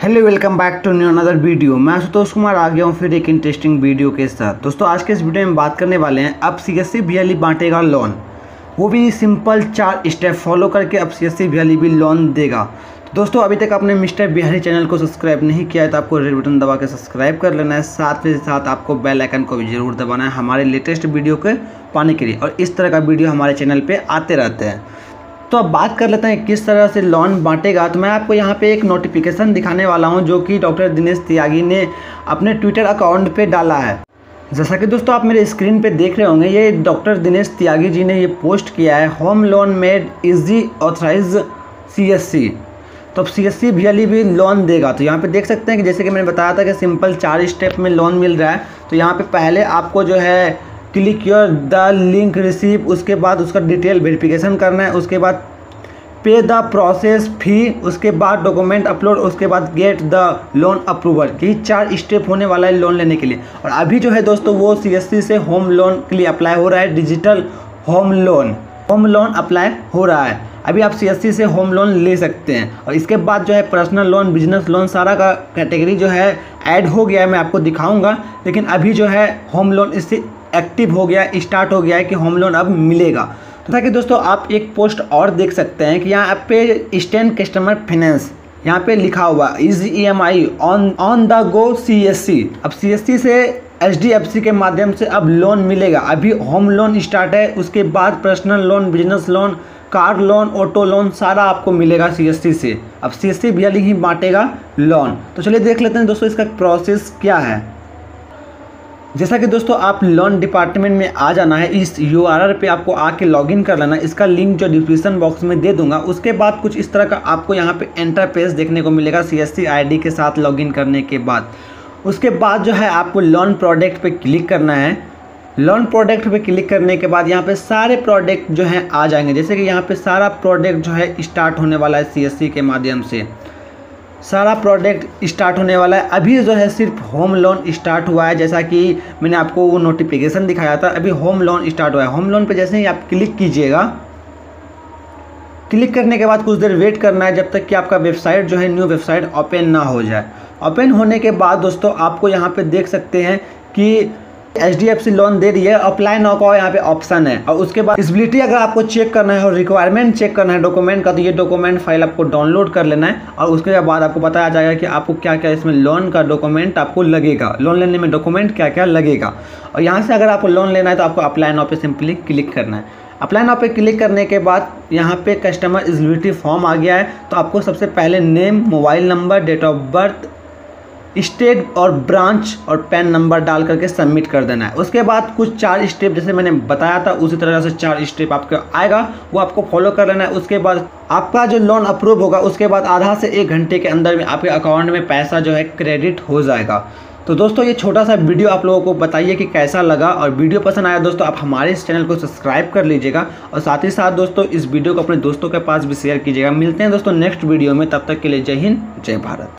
Hello welcome back to new another video. मैं आशुतोष कुमार आ गया हूँ फिर एक इंटरेस्टिंग वीडियो के साथ। दोस्तों आज के इस वीडियो में बात करने वाले हैं अब सीएससी बीएलई बांटेगा लोन, वो भी सिंपल 4 स्टेप फॉलो करके अब सीएससी बीएलई भी लोन देगा। तो दोस्तों अभी तक आपने मिस्टर बिहारी चैनल को सब्सक्राइब नहीं किया है तो आपको रेड बटन दबा के सब्सक्राइब कर लेना है, साथ ही साथ आपको बेल आइकन को भी जरूर दबाना है हमारे लेटेस्ट वीडियो के पाने के लिए। और इस तरह का वीडियो हमारे चैनल पर आते रहते हैं। तो अब बात कर लेते हैं किस तरह से लोन बांटेगा। तो मैं आपको यहाँ पे एक नोटिफिकेशन दिखाने वाला हूँ जो कि डॉक्टर दिनेश त्यागी ने अपने ट्विटर अकाउंट पे डाला है। जैसा कि दोस्तों आप मेरे स्क्रीन पे देख रहे होंगे, ये डॉक्टर दिनेश त्यागी जी ने ये पोस्ट किया है, home loan made easy authorise CSC. तो अब सीएससी बीएलई भी लोन देगा। तो यहाँ पे देख सकते हैं कि जैसे कि मैंने बताया था कि सिंपल 4 स्टेप में लोन मिल रहा है। तो यहाँ पे पहले आपको जो है click your the link receive, उसके बाद उसका डिटेल वेरिफिकेशन करना है, उसके बाद पे द प्रोसेस फी, उसके बाद डॉक्यूमेंट अपलोड, उसके बाद गेट द लोन अप्रूवल। यही 4 स्टेप होने वाला है लोन लेने के लिए। और अभी जो है दोस्तों वो सीएससी से होम लोन के लिए अप्लाई हो रहा है, डिजिटल होम लोन अप्लाई हो रहा है। अभी आप सीएससी से होम लोन ले सकते हैं। और इसके बाद जो है पर्सनल लोन, बिजनेस लोन, सारा का कैटेगरी जो है ऐड हो गया है, मैं आपको दिखाऊंगा। लेकिन अभी जो है होम लोन इससे एक्टिव हो गया, स्टार्ट हो गया है कि होम लोन अब मिलेगा। तो ताकि दोस्तों आप एक पोस्ट और देख सकते हैं कि यहाँ पे स्टैंड कस्टमर फाइनेंस यहाँ पे लिखा हुआ easy EMI on the go CSC. अब सीएससी से एचडीएफसी के माध्यम से अब लोन मिलेगा। अभी होम लोन स्टार्ट है, उसके बाद personal loan, business loan, car loan, auto loan सारा आपको मिलेगा सीएससी से। अब सीएससी बीएलई ही बांटेगा लोन। तो चलिए देख लेते हैं दोस्तों इसका प्रोसेस क्या है। जैसा कि दोस्तों आप लोन डिपार्टमेंट में आ जाना है, इस यूआरएल पे आपको आके लॉगिन कर लेना है। इसका लिंक जो डिस्क्रिप्शन बॉक्स में दे दूंगा। उसके बाद कुछ इस तरह का आपको यहाँ पे इंटरफेस देखने को मिलेगा सीएससी आईडी के साथ लॉगिन करने के बाद। उसके बाद जो है आपको लोन प्रोडक्ट पे क्लिक करना है। लोन प्रोडक्ट पे क्लिक करने के बाद यहाँ पे सारे प्रोडक्ट जो हैं आ जाएंगे। जैसे कि यहाँ पे सारा प्रोडक्ट जो है स्टार्ट होने वाला है सीएससी के माध्यम से, सारा प्रोडक्ट स्टार्ट होने वाला है। अभी जो है सिर्फ होम लोन स्टार्ट हुआ है, जैसा कि मैंने आपको वो नोटिफिकेशन दिखाया था। अभी होम लोन स्टार्ट हुआ है। होम लोन पे जैसे ही आप क्लिक कीजिएगा, क्लिक करने के बाद कुछ देर वेट करना है जब तक कि आपका वेबसाइट जो है न्यू वेबसाइट ओपन ना हो जाए। ओपन होने के बाद दोस्तों आपको यहाँ पे देख सकते हैं कि एचडीएफसी लोन दे रही है, अप्लाई नाउ का यहाँ पे ऑप्शन है। और उसके बाद एलिजिबिलिटी अगर आपको चेक करना है और रिक्वायरमेंट चेक करना है डॉक्यूमेंट का, तो ये डॉक्यूमेंट फाइल आपको डाउनलोड कर लेना है। और उसके बाद आपको बताया जाएगा कि आपको क्या क्या इसमें लोन का डॉक्यूमेंट आपको लगेगा, लोन लेने में डॉक्यूमेंट क्या क्या लगेगा। और यहाँ से अगर आपको लोन लेना है तो आपको अप्लाई नाउ पे सिंपली क्लिक करना है। अप्लाई नाउ पे क्लिक करने के बाद यहाँ पे कस्टमर एलिजिबिलिटी फॉर्म आ गया है। तो आपको सबसे पहले name, mobile number, date of birth, state और ब्रांच और पैन नंबर डाल करके सबमिट कर देना है। उसके बाद कुछ 4 स्टेप जैसे मैंने बताया था उसी तरह से 4 स्टेप आपका आएगा, वो आपको फॉलो कर लेना है। उसके बाद आपका जो लोन अप्रूव होगा, उसके बाद आधा से 1 घंटे के अंदर में आपके अकाउंट में पैसा जो है क्रेडिट हो जाएगा। तो दोस्तों ये छोटा सा वीडियो आप लोगों को बताइए कि कैसा लगा। और वीडियो पसंद आया दोस्तों आप हमारे इस चैनल को सब्सक्राइब कर लीजिएगा। और साथ ही साथ दोस्तों इस वीडियो को अपने दोस्तों के पास भी शेयर कीजिएगा। मिलते हैं दोस्तों नेक्स्ट वीडियो में, तब तक के लिए जय हिंद, जय भारत।